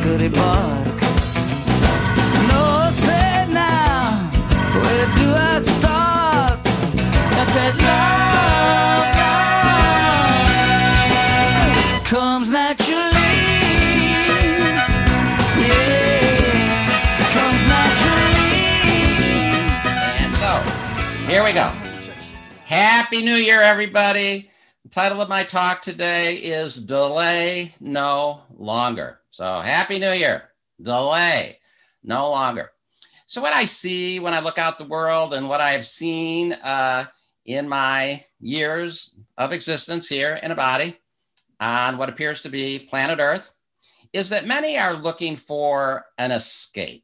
chickadee bark. No, say now, where do I start? I said love comes naturally. Yeah, comes naturally. And so, here we go. Happy New Year, everybody. The title of my talk today is Delay No Longer. So Happy New Year. Delay no longer. So what I see when I look out the world and what I've seen in my years of existence here in a body on what appears to be planet Earth is that many are looking for an escape.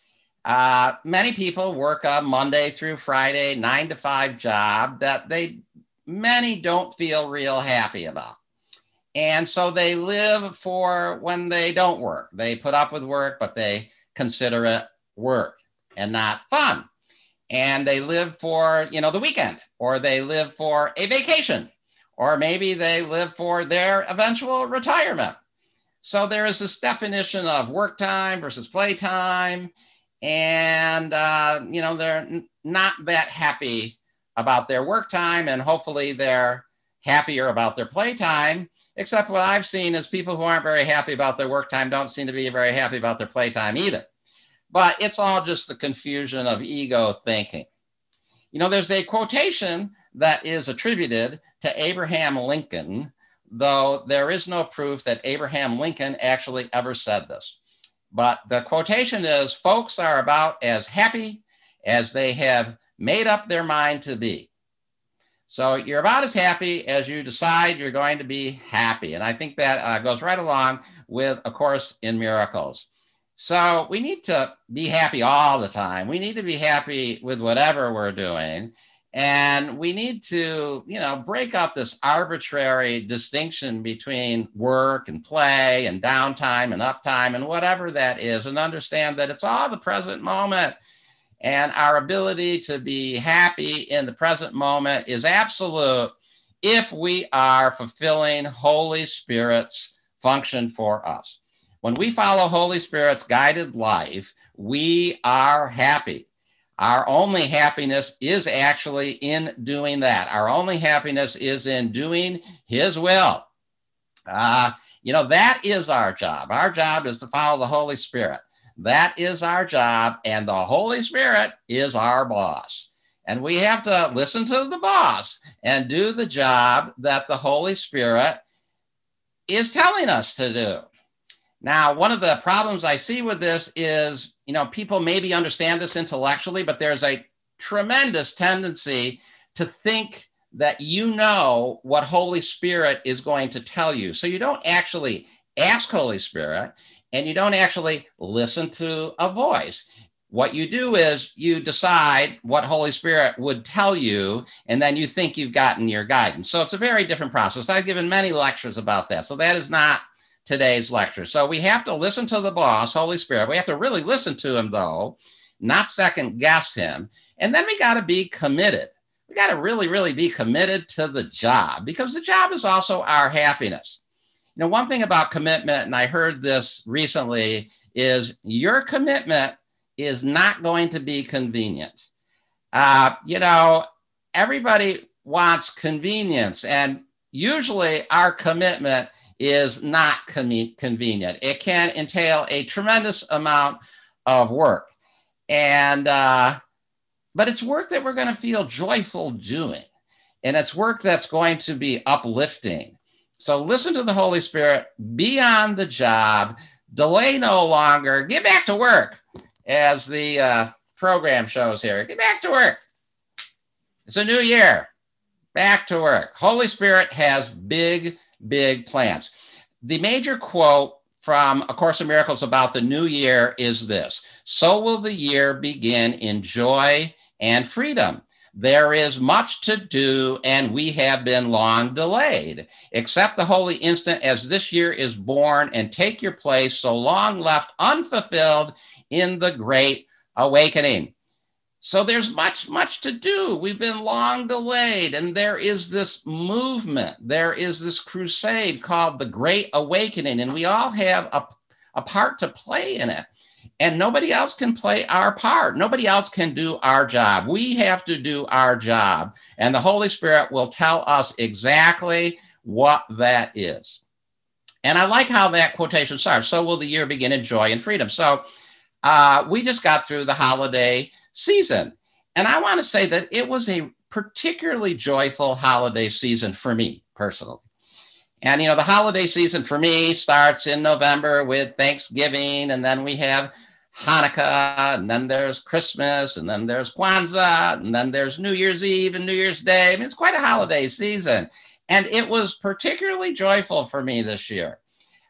Many people work a Monday through Friday, 9-to-5 job that many don't feel real happy about. And so they live for when they don't work. They put up with work, but they consider it work and not fun. And they live for, the weekend, or they live for a vacation, or maybe they live for their eventual retirement. So there is this definition of work time versus play time. And, they're not that happy about their work time, and hopefully they're happier about their playtime, except what I've seen is people who aren't very happy about their work time don't seem to be very happy about their playtime either. But it's all just the confusion of ego thinking. There's a quotation that is attributed to Abraham Lincoln, though there is no proof that Abraham Lincoln actually ever said this. But the quotation is, folks are about as happy as they have made up their mind to be. So you're about as happy as you decide you're going to be happy. And I think that goes right along with A Course in Miracles. So we need to be happy all the time. We need to be happy with whatever we're doing. And we need to, break up this arbitrary distinction between work and play and downtime and uptime and whatever that is, and understand that it's all the present moment. And our ability to be happy in the present moment is absolute if we are fulfilling Holy Spirit's function for us. When we follow Holy Spirit's guided life, we are happy. Our only happiness is actually in doing that. Our only happiness is in doing His will. That is our job. Our job is to follow the Holy Spirit. That is our job, and the Holy Spirit is our boss. And we have to listen to the boss and do the job that the Holy Spirit is telling us to do. Now, one of the problems I see with this is, people maybe understand this intellectually, but there's a tremendous tendency to think that what Holy Spirit is going to tell you. So you don't actually ask Holy Spirit, and you don't actually listen to a voice. What you do is you decide what Holy Spirit would tell you, and then you think you've gotten your guidance. So it's a very different process. I've given many lectures about that. So that is not today's lecture. So we have to listen to the boss, Holy Spirit. We have to really listen to Him, though, not second guess Him. And then we got to be committed. We got to really, really be committed to the job, because the job is also our happiness. One thing about commitment, and I heard this recently, is your commitment is not going to be convenient. Everybody wants convenience, and usually our commitment is not convenient. It can entail a tremendous amount of work, but it's work that we're going to feel joyful doing, and it's work that's going to be uplifting. So listen to the Holy Spirit, be on the job, delay no longer, get back to work, as the program shows here. Get back to work. It's a new year. Back to work. Holy Spirit has big, big plans. The major quote from A Course in Miracles about the new year is this: so will the year begin in joy and freedom. There is much to do, and we have been long delayed. Accept the holy instant as this year is born, and take your place so long left unfulfilled in the great awakening. So there's much to do. We've been long delayed, and there is this movement. There is this crusade called the Great Awakening, and we all have a part to play in it. And nobody else can play our part. Nobody else can do our job. We have to do our job. And the Holy Spirit will tell us exactly what that is. And I like how that quotation starts. So will the year begin in joy and freedom. So we just got through the holiday season. And I want to say that it was a particularly joyful holiday season for me personally. And, the holiday season for me starts in November with Thanksgiving, and then we have Hanukkah, and then there's Christmas, and then there's Kwanzaa, and then there's New Year's Eve and New Year's Day. I mean, it's quite a holiday season. And it was particularly joyful for me this year.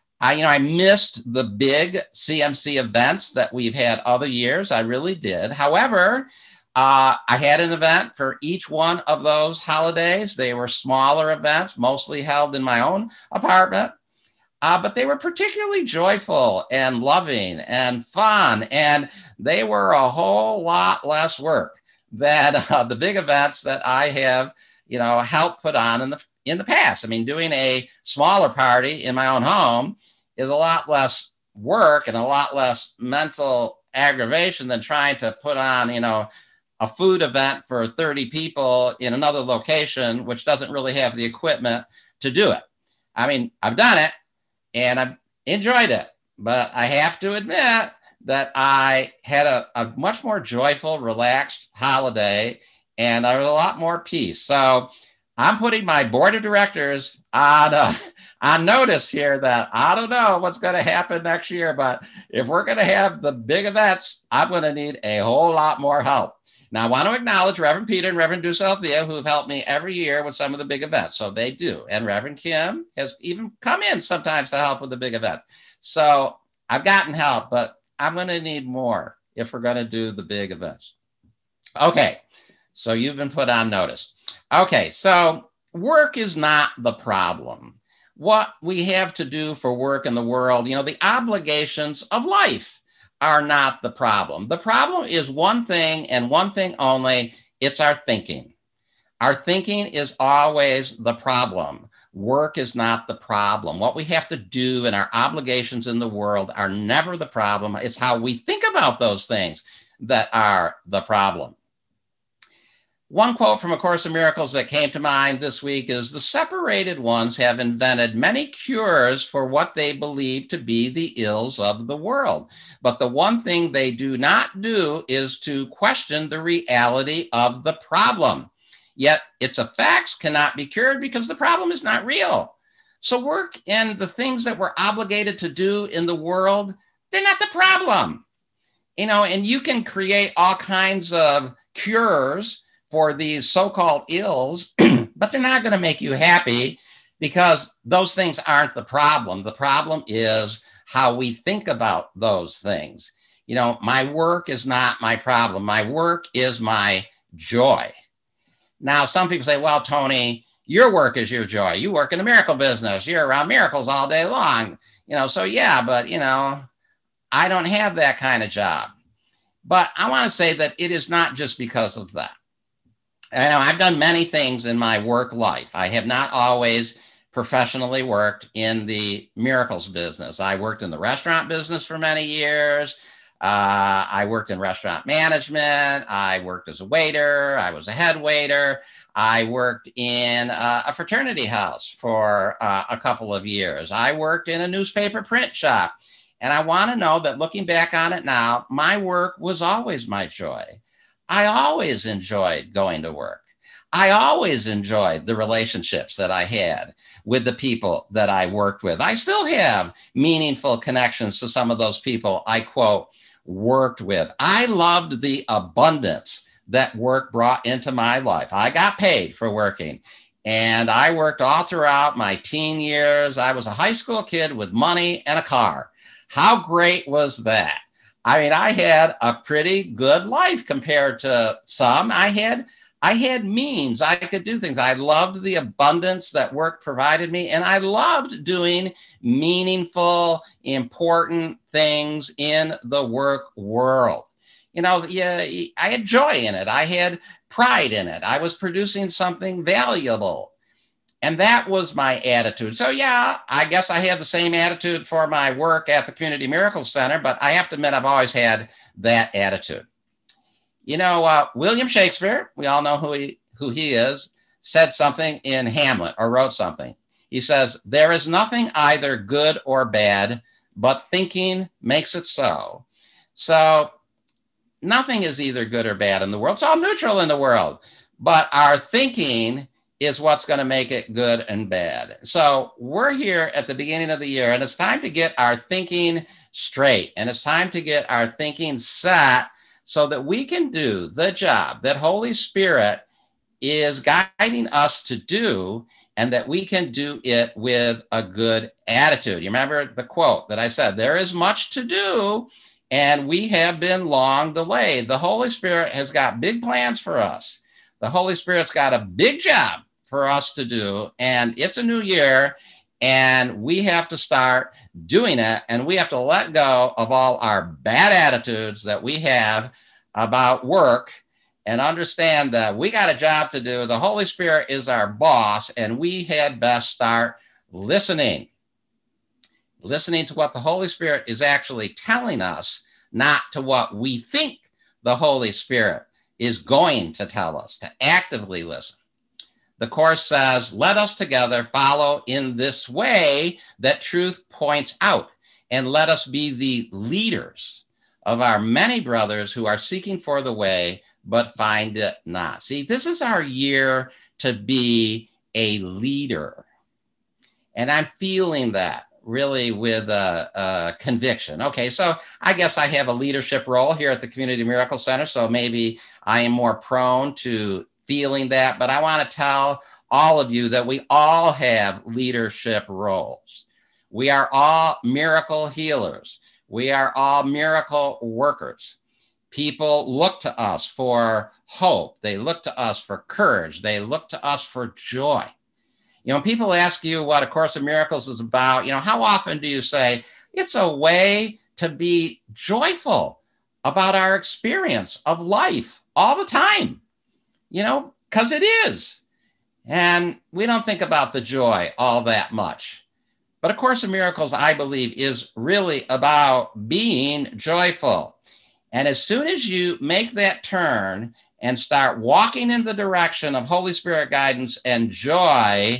I missed the big CMC events that we've had other years. I really did. However, I had an event for each one of those holidays. They were smaller events, mostly held in my own apartment, but they were particularly joyful and loving and fun. And they were a whole lot less work than the big events that I have, helped put on in the past. I mean, doing a smaller party in my own home is a lot less work and a lot less mental aggravation than trying to put on, a food event for 30 people in another location, which doesn't really have the equipment to do it. I mean, I've done it and I've enjoyed it, but I have to admit that I had a much more joyful, relaxed holiday, and there was a lot more peace. So I'm putting my board of directors on notice here that I don't know what's going to happen next year, but if we're going to have the big events, I'm going to need a whole lot more help. Now, I want to acknowledge Reverend Peter and Reverend Dusalthea, who have helped me every year with some of the big events. So they do. And Reverend Kim has even come in sometimes to help with the big event. So I've gotten help, but I'm going to need more if we're going to do the big events. Okay, so you've been put on notice. Okay, so work is not the problem. What we have to do for work in the world, the obligations of life are not the problem. The problem is one thing and one thing only. It's our thinking. Our thinking is always the problem. Work is not the problem. What we have to do and our obligations in the world are never the problem. It's how we think about those things that are the problem. One quote from A Course in Miracles that came to mind this week is, "The separated ones have invented many cures for what they believe to be the ills of the world. But the one thing they do not do is to question the reality of the problem. Yet its effects cannot be cured because the problem is not real." So work and the things that we're obligated to do in the world, they're not the problem. And you can create all kinds of cures for these so-called ills, but they're not going to make you happy because those things aren't the problem. The problem is how we think about those things. My work is not my problem. My work is my joy. Now, some people say, well, Tony, your work is your joy. You work in the miracle business. You're around miracles all day long. So yeah, but, I don't have that kind of job. But I want to say that it is not just because of that. I've done many things in my work life. I have not always professionally worked in the miracles business. I worked in the restaurant business for many years. I worked in restaurant management. I worked as a waiter. I was a head waiter. I worked in a fraternity house for a couple of years. I worked in a newspaper print shop. And I want to know that looking back on it now, my work was always my joy. I always enjoyed going to work. I always enjoyed the relationships that I had with the people that I worked with. I still have meaningful connections to some of those people I, quote, worked with. I loved the abundance that work brought into my life. I got paid for working, and I worked all throughout my teen years. I was a high school kid with money and a car. How great was that? I had a pretty good life compared to some. I had means. I could do things. I loved the abundance that work provided me, and I loved doing meaningful, important things in the work world. I had joy in it. I had pride in it. I was producing something valuable. And that was my attitude. So yeah, I guess I have the same attitude for my work at the Community Miracle Center, but I have to admit I've always had that attitude. You know, William Shakespeare, we all know who he is, said something in Hamlet, or wrote something. He says, "There is nothing either good or bad, but thinking makes it so." So nothing is either good or bad in the world. It's all neutral in the world. But our thinking is what's going to make it good and bad. So we're here at the beginning of the year, and it's time to get our thinking straight. And it's time to get our thinking set so that we can do the job that Holy Spirit is guiding us to do, and that we can do it with a good attitude. You remember the quote that I said, there is much to do, and we have been long delayed. The Holy Spirit has got big plans for us. The Holy Spirit's got a big job for us to do, and it's a new year, and we have to start doing it, and we have to let go of all our bad attitudes that we have about work and understand that we got a job to do. The Holy Spirit is our boss, and we had best start listening to what the Holy Spirit is actually telling us, not to what we think the Holy Spirit is going to tell us, to actively listen. The Course says, let us together follow in this way that truth points out, and let us be the leaders of our many brothers who are seeking for the way, but find it not. See, this is our year to be a leader. And I'm feeling that really with a conviction. Okay, so I guess I have a leadership role here at the Community Miracle Center, so maybe I am more prone to feeling that, but I want to tell all of you that we all have leadership roles. We are all miracle healers. We are all miracle workers. People look to us for hope. They look to us for courage. They look to us for joy. You know, people ask you what A Course in Miracles is about. You know, how often do you say, it's a way to be joyful about our experience of life all the time? You know, because it is. And we don't think about the joy all that much. But A Course in Miracles, I believe, is really about being joyful. And as soon as you make that turn and start walking in the direction of Holy Spirit guidance and joy,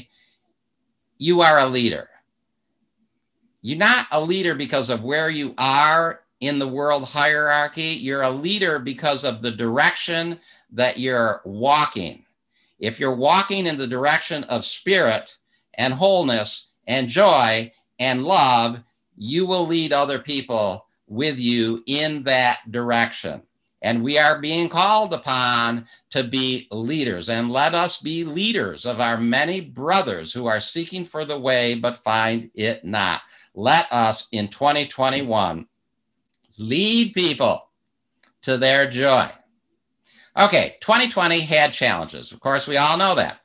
you are a leader. You're not a leader because of where you are in the world hierarchy. You're a leader because of the direction that you're walking. If you're walking in the direction of spirit and wholeness and joy and love, you will lead other people with you in that direction. And we are being called upon to be leaders. And let us be leaders of our many brothers who are seeking for the way but find it not. Let us in 2021 lead people to their joy. Okay, 2020 had challenges. Of course, we all know that.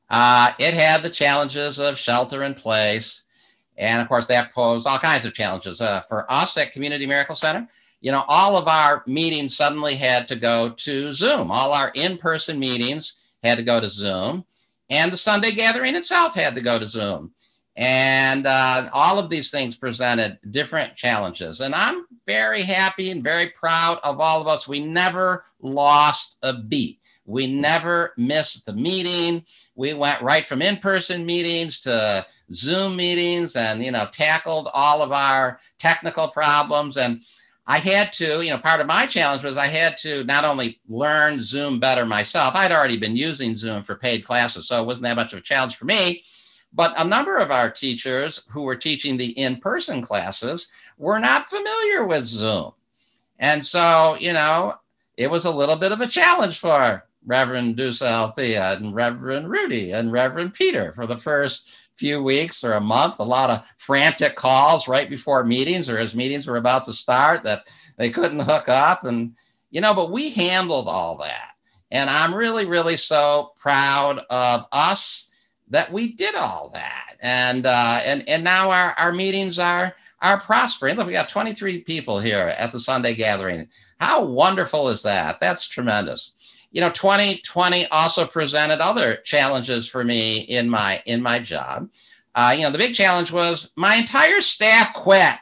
It had the challenges of shelter in place. And of course, that posed all kinds of challenges. For us at Community Miracle Center, you know, all of our meetings suddenly had to go to Zoom. All our in-person meetings had to go to Zoom. And the Sunday gathering itself had to go to Zoom. And all of these things presented different challenges. And I'm very happy and very proud of all of us. We never lost a beat. We never missed the meeting. We went right from in-person meetings to Zoom meetings and, you know, tackled all of our technical problems. And I had to, you know, part of my challenge was I had to not only learn Zoom better myself. I'd already been using Zoom for paid classes, so it wasn't that much of a challenge for me. But a number of our teachers who were teaching the in-person classes were not familiar with Zoom. And so, you know, it was a little bit of a challenge for Reverend Dusa Althea and Reverend Rudy and Reverend Peter for the first few weeks or a month. A lot of frantic calls right before meetings or as meetings were about to start that they couldn't hook up. And, you know, but we handled all that. And I'm really, really so proud of us that we did all that. And now our meetings are prospering. Look, we got 23 people here at the Sunday gathering. How wonderful is that? That's tremendous. 2020 also presented other challenges for me in my job. The big challenge was my entire staff quit.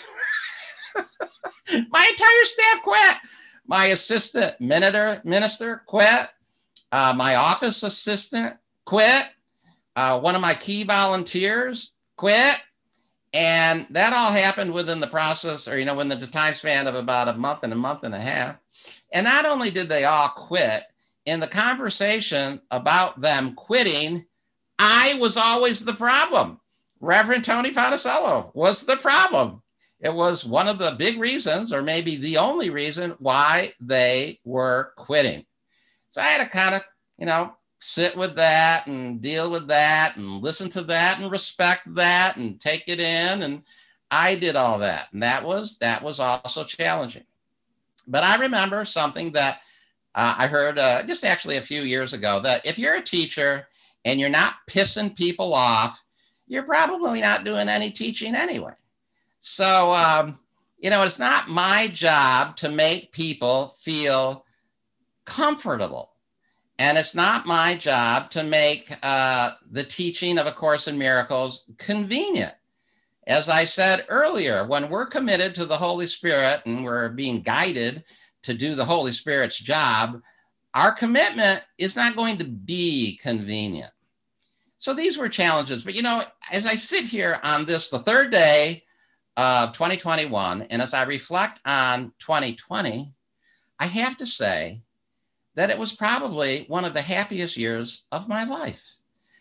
My entire staff quit. My assistant minister quit. My office assistant quit. One of my key volunteers quit. And that all happened within the process, or, within the time span of about a month and a half. And not only did they all quit, in the conversation about them quitting, I was always the problem. Reverend Tony Ponticello was the problem. It was one of the big reasons, or maybe the only reason, why they were quitting. So I had to kind of, sit with that and deal with that and listen to that and respect that and take it in. And I did all that. And that was also challenging. But I remember something that I heard just actually a few years ago, that if you're a teacher and you're not pissing people off, you're probably not doing any teaching anyway. So, it's not my job to make people feel comfortable. And it's not my job to make the teaching of A Course in Miracles convenient. As I said earlier, when we're committed to the Holy Spirit and we're being guided to do the Holy Spirit's job, our commitment is not going to be convenient. So these were challenges. But, as I sit here on this, the third day of 2021, and as I reflect on 2020, I have to say that it was probably one of the happiest years of my life.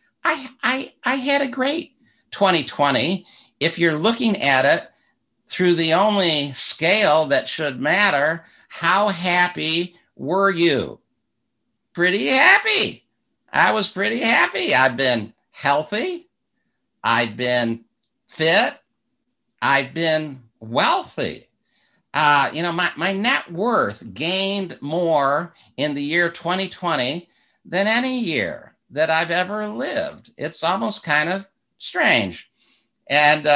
I had a great 2020. If you're looking at it through the only scale that should matter, how happy were you? Pretty happy. I was pretty happy. I've been healthy. I've been fit. I've been wealthy. My net worth gained more in the year 2020 than any year that I've ever lived. It's almost kind of strange. And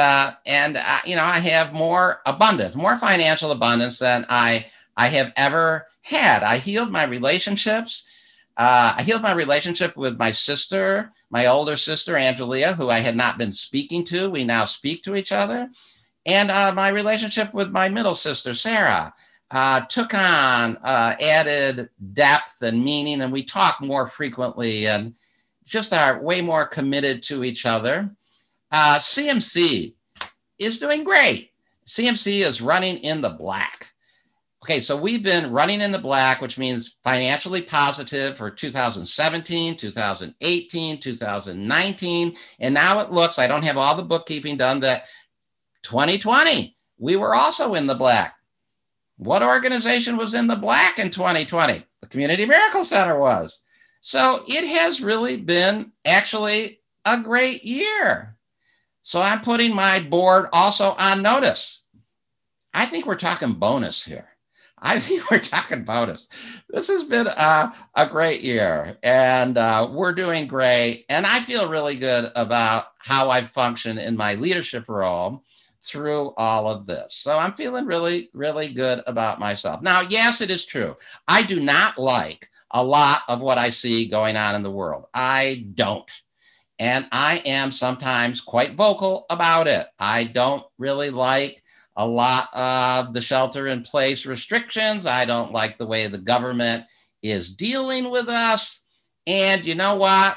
I have more abundance, more financial abundance than I have ever had. I healed my relationships. I healed my relationship with my sister, my older sister, Angelia, who I had not been speaking to. We now speak to each other. And my relationship with my middle sister, Sarah, took on added depth and meaning, and we talk more frequently and just are way more committed to each other. CMC is doing great. CMC is running in the black. Okay, so we've been running in the black, which means financially positive for 2017, 2018, 2019. And now it looks, I don't have all the bookkeeping done, that 2020, we were also in the black. What organization was in the black in 2020? The Community Miracle Center was. So it has really been actually a great year. So I'm putting my board also on notice. I think we're talking bonus here. I think we're talking bonus. This has been a great year, and we're doing great. And I feel really good about how I function in my leadership role through all of this. So I'm feeling really, really good about myself. Now, yes, it is true. I do not like a lot of what I see going on in the world. I don't. And I am sometimes quite vocal about it. I don't really like a lot of the shelter in place restrictions. I don't like the way the government is dealing with us. And you know what?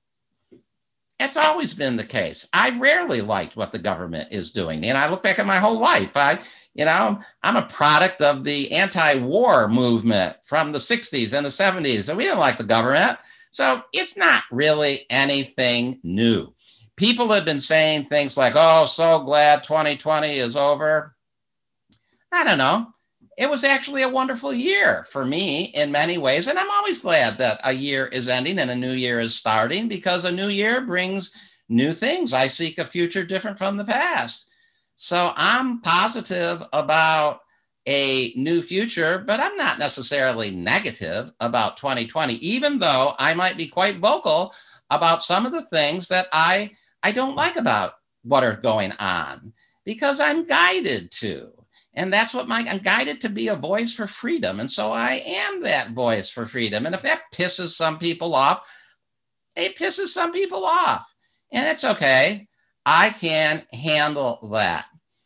It's always been the case. I've rarely liked what the government is doing. And I look back at my whole life. I'm a product of the anti-war movement from the 60s and the 70s. And we didn't like the government. So it's not really anything new. People have been saying things like, oh, so glad 2020 is over. I don't know. It was actually a wonderful year for me in many ways. And I'm always glad that a year is ending and a new year is starting, because a new year brings new things. I seek a future different from the past. So I'm positive about a new future, but I'm not necessarily negative about 2020, even though I might be quite vocal about some of the things that I don't like about what are going on, because I'm guided to. And that's what I'm guided to be a voice for freedom. And so I am that voice for freedom. And if that pisses some people off, it pisses some people off. And it's okay. I can handle that.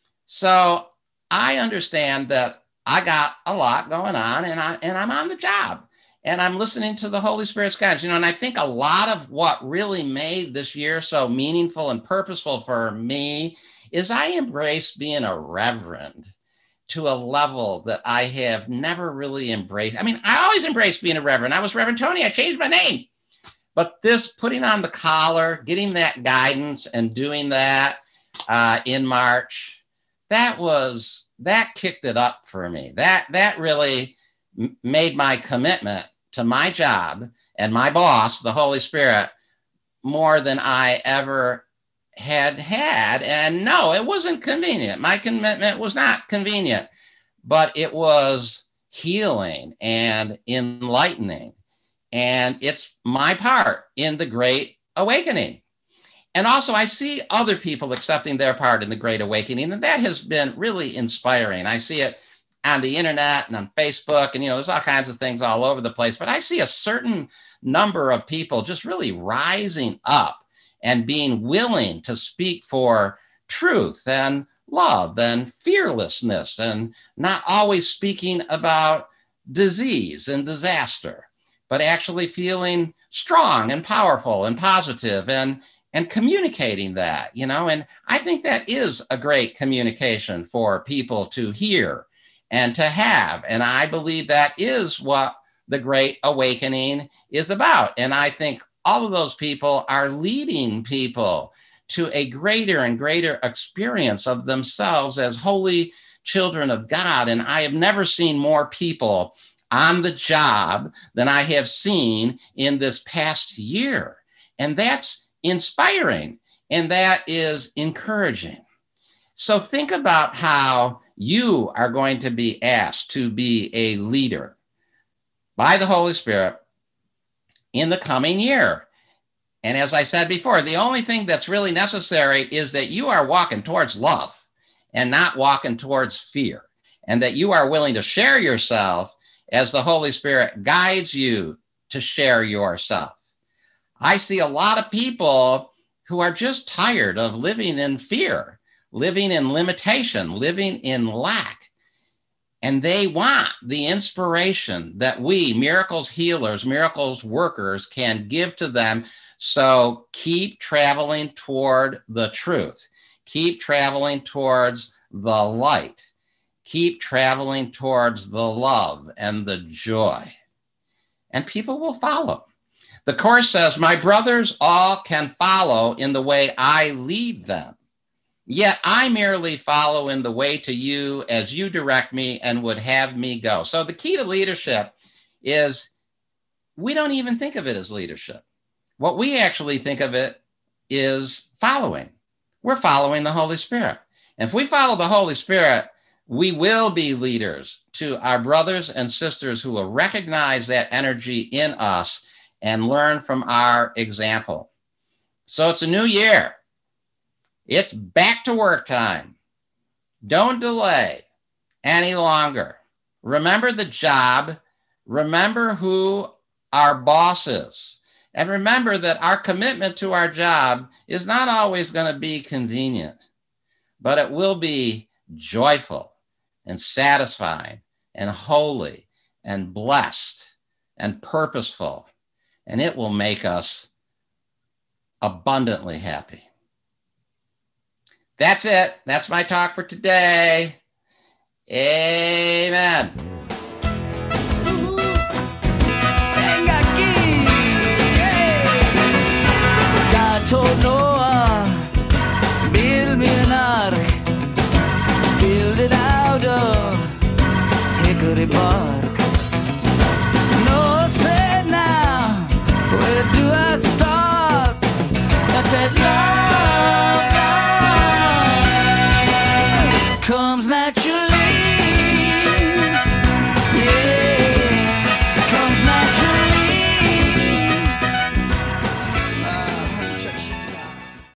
So I understand that I got a lot going on, and I'm on the job, and I'm listening to the Holy Spirit's guidance. And I think a lot of what really made this year so meaningful and purposeful for me is I embraced being a reverend to a level that I have never really embraced. I mean, I always embraced being a reverend. I was Reverend Tony. I changed my name. But this putting on the collar, getting that guidance and doing that in March, that kicked it up for me. That really made my commitment to my job and my boss, the Holy Spirit, more than I ever had. And no, it wasn't convenient. My commitment was not convenient, but it was healing and enlightening. And it's my part in the Great Awakening. And also I see other people accepting their part in the Great Awakening. And that has been really inspiring. I see it on the internet and on Facebook, and, there's all kinds of things all over the place. But I see a certain number of people just really rising up and being willing to speak for truth and love and fearlessness, and not always speaking about disease and disaster, but actually feeling strong and powerful and positive and communicating that, and I think that is a great communication for people to hear and to have. And I believe that is what the Great Awakening is about. And I think all of those people are leading people to a greater and greater experience of themselves as holy children of God. And I have never seen more people on the job than I have seen in this past year. And that's inspiring, and that is encouraging. So think about how you are going to be asked to be a leader by the Holy Spirit in the coming year. And as I said before, the only thing that's really necessary is that you are walking towards love and not walking towards fear, and that you are willing to share yourself as the Holy Spirit guides you to share yourself. I see a lot of people who are just tired of living in fear, living in limitation, living in lack. And they want the inspiration that we, miracles healers, miracles workers, can give to them. So keep traveling toward the truth. Keep traveling towards the light. Keep traveling towards the love and the joy. And people will follow. The Course says, my brothers all can follow in the way I lead them. Yet I merely follow in the way to you as you direct me and would have me go. So the key to leadership is we don't even think of it as leadership. What we actually think of it is following. We're following the Holy Spirit. And if we follow the Holy Spirit, we will be leaders to our brothers and sisters who will recognize that energy in us and learn from our example. So it's a new year. It's back to work time. Don't delay any longer. Remember the job. Remember who our boss is. And remember that our commitment to our job is not always going to be convenient, but it will be joyful and satisfying and holy and blessed and purposeful. And it will make us abundantly happy. That's it. That's my talk for today. Amen. God told Noah, build me an ark, build it out of hickory bark.